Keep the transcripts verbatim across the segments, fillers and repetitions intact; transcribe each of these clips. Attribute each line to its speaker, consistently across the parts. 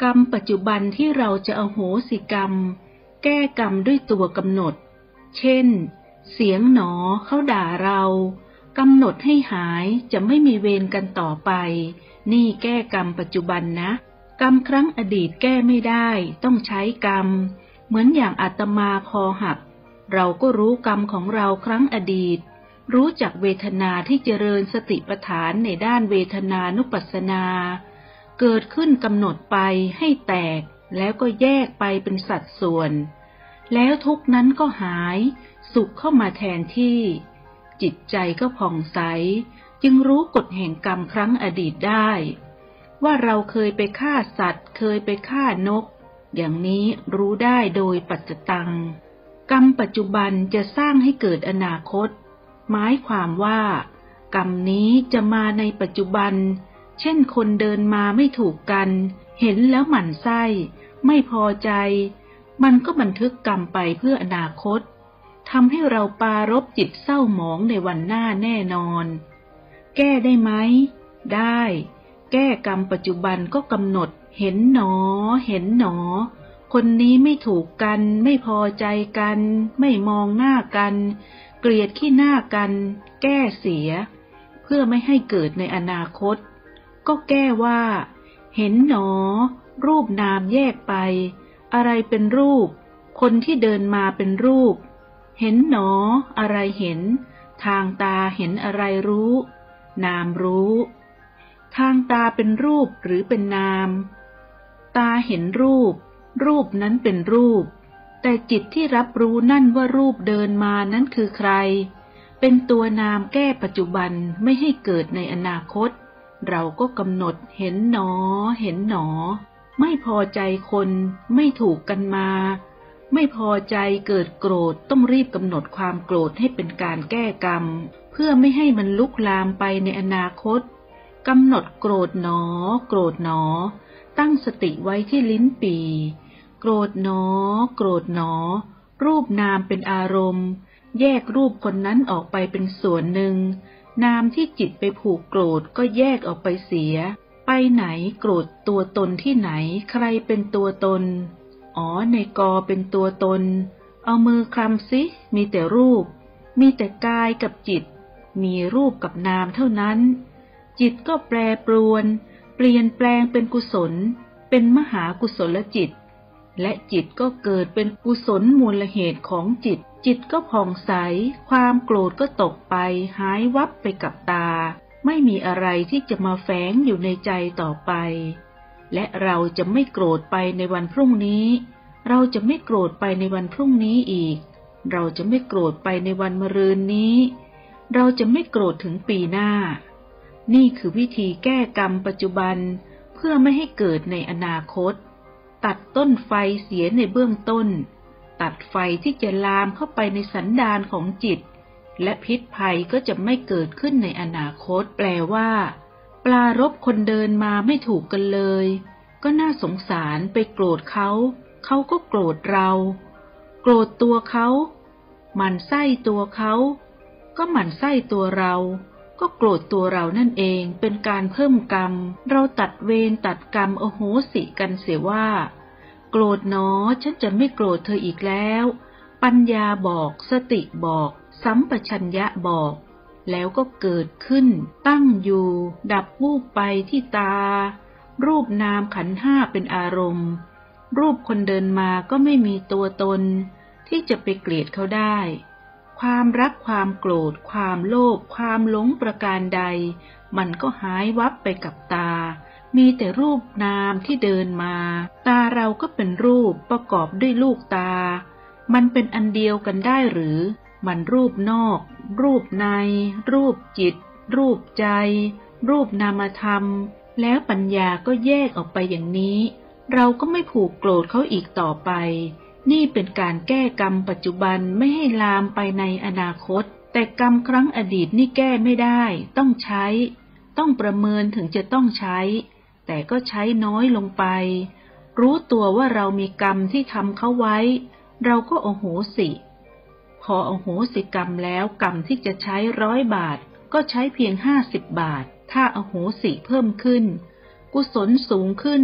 Speaker 1: กรรมปัจจุบันที่เราจะอโหสิกรรมแก้กรรมด้วยตัวกำหนดเช่นเสียงหนอเขาด่าเรากำหนดให้หายจะไม่มีเวรกันต่อไปนี่แก้กรรมปัจจุบันนะกรรมครั้งอดีตแก้ไม่ได้ต้องใช้กรรมเหมือนอย่างอาตมาคอหักเราก็รู้กรรมของเราครั้งอดีตรู้จักเวทนาที่เจริญสติปัฏฐานในด้านเวทนานุปัสสนาเกิดขึ้นกำหนดไปให้แตกแล้วก็แยกไปเป็นสัดส่วนแล้วทุกนั้นก็หายสุขเข้ามาแทนที่จิตใจก็ผ่องใสจึงรู้กฎแห่งกรรมครั้งอดีตได้ว่าเราเคยไปฆ่าสัตว์เคยไปฆ่านกอย่างนี้รู้ได้โดยปัจจตังกรรมปัจจุบันจะสร้างให้เกิดอนาคตหมายความว่ากรรมนี้จะมาในปัจจุบันเช่นคนเดินมาไม่ถูกกันเห็นแล้วหมั่นไส้ไม่พอใจมันก็บันทึกกรรมไปเพื่ออนาคตทำให้เราปรารภจิตเศร้าหมองในวันหน้าแน่นอนแก้ได้ไหมได้แก้กรรมปัจจุบันก็กำหนดเห็นหนอเห็นหนอคนนี้ไม่ถูกกันไม่พอใจกันไม่มองหน้ากันเกลียดขี้หน้ากันแก้เสียเพื่อไม่ให้เกิดในอนาคตก็แก้ว่าเห็นหนอรูปนามแยกไปอะไรเป็นรูปคนที่เดินมาเป็นรูปเห็นหนออะไรเห็นทางตาเห็นอะไรรู้นามรู้ทางตาเป็นรูปหรือเป็นนามตาเห็นรูปรูปนั้นเป็นรูปแต่จิตที่รับรู้นั่นว่ารูปเดินมานั้นคือใครเป็นตัวนามแก้ปัจจุบันไม่ให้เกิดในอนาคตเราก็กำหนดเห็นหนอเห็นหนอไม่พอใจคนไม่ถูกกันมาไม่พอใจเกิดโกรธต้องรีบกำหนดความโกรธให้เป็นการแก้กรรมเพื่อไม่ให้มันลุกลามไปในอนาคตกำหนดโกรธหนอโกรธหนอตั้งสติไว้ที่ลิ้นปี่โกรธหนอโกรธหนอรูปนามเป็นอารมณ์แยกรูปคนนั้นออกไปเป็นส่วนหนึ่งนามที่จิตไปผูกโกรธก็แยกออกไปเสียไปไหนโกรธตัวตนที่ไหนใครเป็นตัวตนอ๋อในกอเป็นตัวตนเอามือคลำซิมีแต่รูปมีแต่กายกับจิตมีรูปกับนามเท่านั้นจิตก็แปรปรวนเปลี่ยนแปลงเป็นกุศลเป็นมหากุศลจิตและจิตก็เกิดเป็นกุศลมูลเหตุของจิตจิตก็ผ่องใสความโกรธก็ตกไปหายวับไปกับตาไม่มีอะไรที่จะมาแฝงอยู่ในใจต่อไปและเราจะไม่โกรธไปในวันพรุ่งนี้เราจะไม่โกรธไปในวันพรุ่งนี้อีกเราจะไม่โกรธไปในวันมะรืนนี้เราจะไม่โกรธถึงปีหน้านี่คือวิธีแก้กรรมปัจจุบันเพื่อไม่ให้เกิดในอนาคตตัดต้นไฟเสียในเบื้องต้นตัดไฟที่จะลามเข้าไปในสันดานของจิตและพิษภัยก็จะไม่เกิดขึ้นในอนาคตแปลว่าปรารภคนเดินมาไม่ถูกกันเลยก็น่าสงสารไปโกรธเขาเขาก็โกรธเราโกรธตัวเขาหมั่นไส้ตัวเขาก็หมั่นไส้ตัวเราก็โกรธตัวเรานั่นเองเป็นการเพิ่มกรรมเราตัดเวรตัดกรรมอโหสิกันเสียว่าโกรธหนอฉันจะไม่โกรธเธออีกแล้วปัญญาบอกสติบอกสัมปชัญญะบอกแล้วก็เกิดขึ้นตั้งอยู่ดับวูบไปที่ตารูปนามขันธ์ห้าเป็นอารมณ์รูปคนเดินมาก็ไม่มีตัวตนที่จะไปเกลียดเขาได้ความรักความโกรธความโลภความหลงประการใดมันก็หายวับไปกับตามีแต่รูปนามที่เดินมาตาเราก็เป็นรูปประกอบด้วยลูกตามันเป็นอันเดียวกันได้หรือมันรูปนอกรูปในรูปจิตรูปใจรูปนามธรรมแล้วปัญญาก็แยกออกไปอย่างนี้เราก็ไม่ผูกโกรธเขาอีกต่อไปนี่เป็นการแก้กรรมปัจจุบันไม่ให้ลามไปในอนาคตแต่กรรมครั้งอดีตนี่แก้ไม่ได้ต้องใช้ต้องประเมินถึงจะต้องใช้แต่ก็ใช้น้อยลงไปรู้ตัวว่าเรามีกรรมที่ทำเขาไว้เราก็อโหสิพออโหสิกรรมแล้วกรรมที่จะใช้ร้อยบาทก็ใช้เพียงห้าสิบบาทถ้าอโหสิเพิ่มขึ้นกุศลสูงขึ้น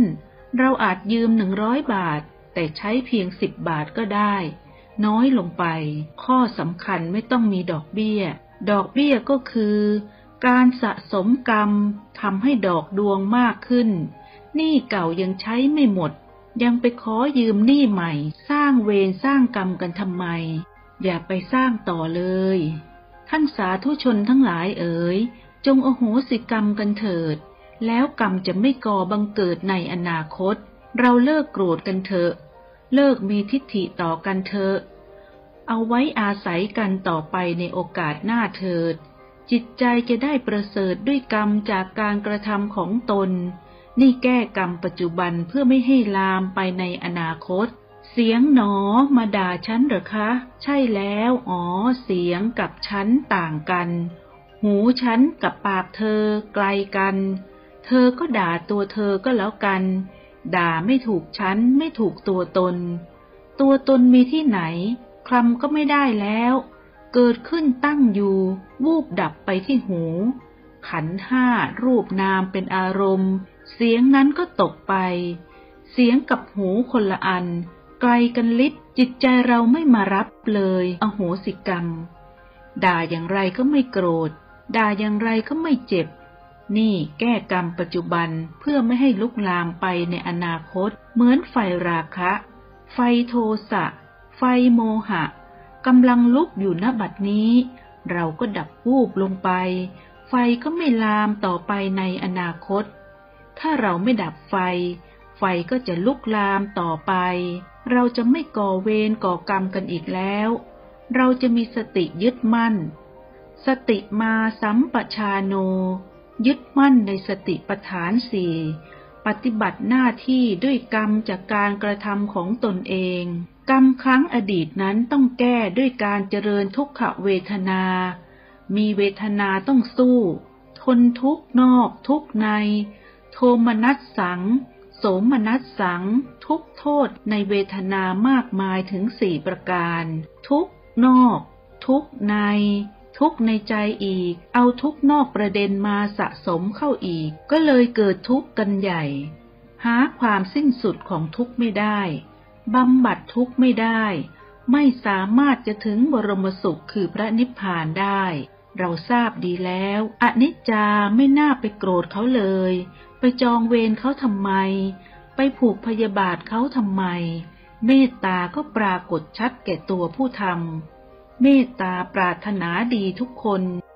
Speaker 1: เราอาจยืมหนึ่งร้อยบาทแต่ใช้เพียงสิบบาทก็ได้น้อยลงไปข้อสำคัญไม่ต้องมีดอกเบี้ยดอกเบี้ยก็คือการสะสมกรรมทำให้ดอกดวงมากขึ้นหนี้เก่ายังใช้ไม่หมดยังไปขอยืมหนี้ใหม่สร้างเวรสร้างกรรมกันทำไมอย่าไปสร้างต่อเลยท่านสาธุชนทั้งหลายเอ๋ยจงอโหสิกรรมกันเถิดแล้วกรรมจะไม่ก่อบังเกิดในอนาคตเราเลิกโกรธกันเถอะเลิกมีทิฏฐิต่อกันเถอะเอาไว้อาศัยกันต่อไปในโอกาสหน้าเถิดจิตใจจะได้ประเสริฐด้วยกรรมจากการกระทำของตนนี่แก้กรรมปัจจุบันเพื่อไม่ให้ลามไปในอนาคตเสียงหนอมาด่าฉันเหรอคะใช่แล้วอ๋อเสียงกับฉันต่างกันหูฉันกับปากเธอไกลกันเธอก็ด่าตัวเธอก็แล้วกันด่าไม่ถูกฉันไม่ถูกตัวตนตัวตนมีที่ไหนคลำก็ไม่ได้แล้วเกิดขึ้นตั้งอยู่วูบดับไปที่หูขันธ์ห้ารูปนามเป็นอารมณ์เสียงนั้นก็ตกไปเสียงกับหูคนละอันไกลกันลิบจิตใจเราไม่มารับเลยอโหสิกรรมด่าอย่างไรก็ไม่โกรธด่าอย่างไรก็ไม่เจ็บนี่แก้กรรมปัจจุบันเพื่อไม่ให้ลุกลามไปในอนาคตเหมือนไฟราคะไฟโทสะไฟโมหะกำลังลุกอยู่ณบัดนี้เราก็ดับวูบลงไปไฟก็ไม่ลามต่อไปในอนาคตถ้าเราไม่ดับไฟไฟก็จะลุกลามต่อไปเราจะไม่ก่อเวรก่อกรรมกันอีกแล้วเราจะมีสติยึดมั่นสติมาสัมปชาโนยึดมั่นในสติปัฏฐานสี่ปฏิบัติหน้าที่ด้วยกรรมจากการกระทำของตนเองกรรมครั้งอดีตนั้นต้องแก้ด้วยการเจริญทุกขเวทนามีเวทนาต้องสู้ทนทุกข์นอกทุกข์ในโทมนัสสังโสมนัสสังทุกโทษในเวทนามากมายถึงสี่ประการทุกนอกทุกในทุกในใจอีกเอาทุกนอกประเด็นมาสะสมเข้าอีกก็เลยเกิดทุกข์กันใหญ่หาความสิ้นสุดของทุกข์ไม่ได้บำบัดทุกข์ไม่ได้ไม่สามารถจะถึงบรมสุขคือพระนิพพานได้เราทราบดีแล้วอนิจจาไม่น่าไปโกรธเขาเลยไปจองเวรเขาทำไมไปผูกพยาบาทเขาทำไมเมตตาก็ปรากฏชัดแก่ตัวผู้ทำเมตตาปรารถนาดีทุกคน